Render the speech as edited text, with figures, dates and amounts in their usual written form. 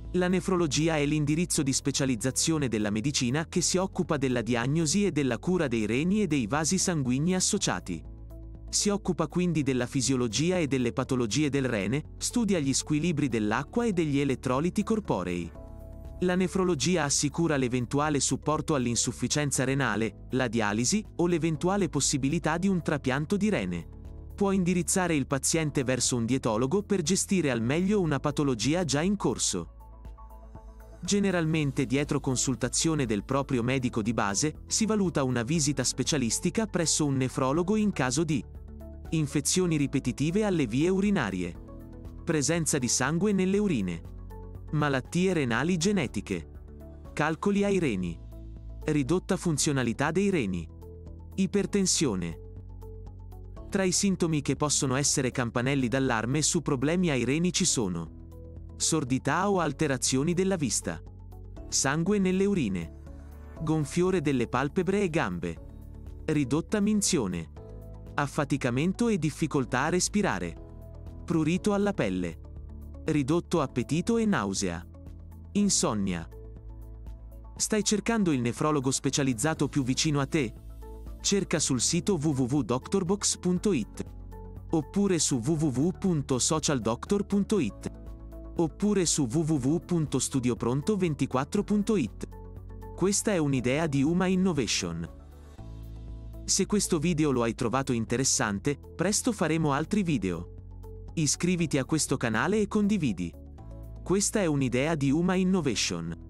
La nefrologia è l'indirizzo di specializzazione della medicina che si occupa della diagnosi e della cura dei reni e dei vasi sanguigni associati. Si occupa quindi della fisiologia e delle patologie del rene, studia gli squilibri dell'acqua e degli elettroliti corporei. La nefrologia assicura l'eventuale supporto all'insufficienza renale, la dialisi o l'eventuale possibilità di un trapianto di rene. Può indirizzare il paziente verso un dietologo per gestire al meglio una patologia già in corso. Generalmente dietro consultazione del proprio medico di base, si valuta una visita specialistica presso un nefrologo in caso di infezioni ripetitive alle vie urinarie, presenza di sangue nelle urine, malattie renali genetiche, calcoli ai reni, ridotta funzionalità dei reni, ipertensione. Tra i sintomi che possono essere campanelli d'allarme su problemi ai reni ci sono sordità o alterazioni della vista, sangue nelle urine, gonfiore delle palpebre e gambe, ridotta minzione, affaticamento e difficoltà a respirare, prurito alla pelle, ridotto appetito e nausea, insonnia. Stai cercando il nefrologo specializzato più vicino a te? Cerca sul sito www.doctorbox.it oppure su www.socialdoctor.it oppure su www.studiopronto24.it. Questa è un'idea di Uma Innovation. Se questo video lo hai trovato interessante, presto faremo altri video. Iscriviti a questo canale e condividi. Questa è un'idea di Uma Innovation.